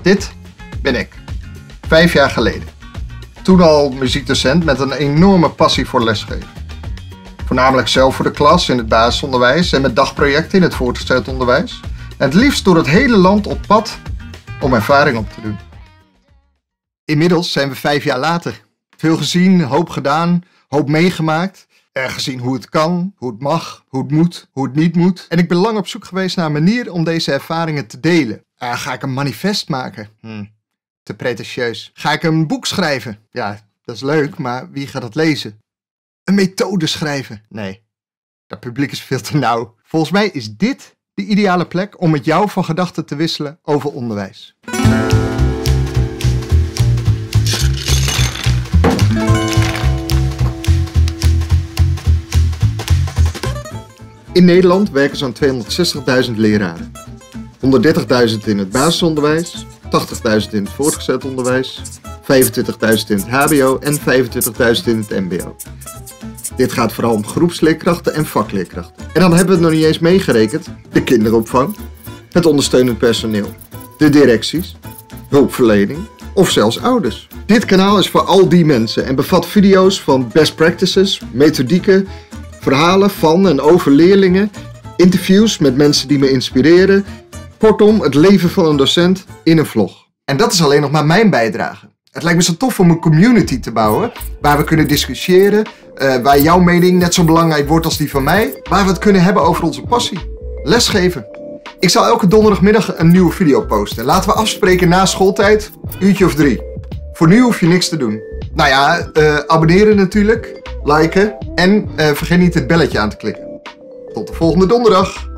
Dit ben ik. 5 jaar geleden. Toen al muziekdocent met een enorme passie voor lesgeven. Voornamelijk zelf voor de klas in het basisonderwijs en met dagprojecten in het voortgezet onderwijs. En het liefst door het hele land op pad om ervaring op te doen. Inmiddels zijn we 5 jaar later. Veel gezien, hoop gedaan, hoop meegemaakt. Gezien hoe het kan, hoe het mag, hoe het moet, hoe het niet moet. En ik ben lang op zoek geweest naar een manier om deze ervaringen te delen. Ga ik een manifest maken? Te pretentieus. Ga ik een boek schrijven? Ja, dat is leuk, maar wie gaat dat lezen? Een methode schrijven? Nee, dat publiek is veel te nauw. Volgens mij is dit de ideale plek om met jou van gedachten te wisselen over onderwijs. In Nederland werken zo'n 260.000 leraren. 130.000 in het basisonderwijs, 80.000 in het voortgezet onderwijs, 25.000 in het hbo en 25.000 in het mbo. Dit gaat vooral om groepsleerkrachten en vakleerkrachten. En dan hebben we het nog niet eens meegerekend: de kinderopvang, het ondersteunend personeel, de directies, hulpverlening of zelfs ouders. Dit kanaal is voor al die mensen en bevat video's van best practices, methodieken, verhalen van en over leerlingen, interviews met mensen die me inspireren. Kortom, het leven van een docent in een vlog. En dat is alleen nog maar mijn bijdrage. Het lijkt me zo tof om een community te bouwen waar we kunnen discussiëren, waar jouw mening net zo belangrijk wordt als die van mij, waar we het kunnen hebben over onze passie. Lesgeven. Ik zal elke donderdagmiddag een nieuwe video posten. Laten we afspreken na schooltijd, uurtje of 3. Voor nu hoef je niks te doen. Nou ja, abonneren natuurlijk, liken en vergeet niet het belletje aan te klikken. Tot de volgende donderdag.